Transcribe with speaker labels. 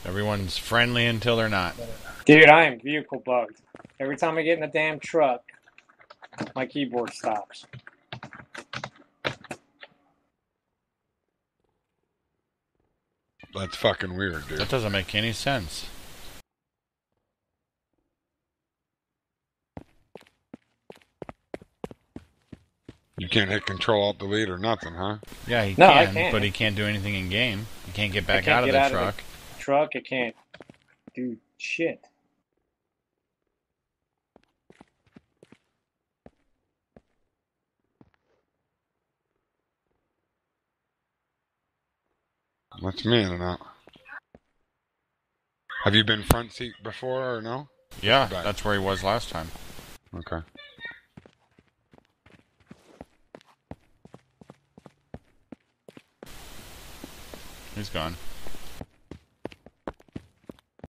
Speaker 1: Everyone's friendly until they're not.
Speaker 2: Dude, I am vehicle bugged. Every time I get in the damn truck, my keyboard stops.
Speaker 3: That's fucking weird, dude.
Speaker 1: That doesn't make any sense.
Speaker 3: You can't hit Control Alt Delete or nothing, huh?
Speaker 1: Yeah, he
Speaker 2: No, I
Speaker 1: can,
Speaker 2: can't.
Speaker 1: but he can't do anything in game. He can't get back
Speaker 2: can't
Speaker 1: out of
Speaker 2: get
Speaker 1: the
Speaker 2: out of
Speaker 1: truck.
Speaker 2: Truck, it can't do shit.
Speaker 3: That's me in and out. Have you been front seat before or no?
Speaker 1: Yeah, that's where he was last time.
Speaker 3: Okay.
Speaker 1: He's gone.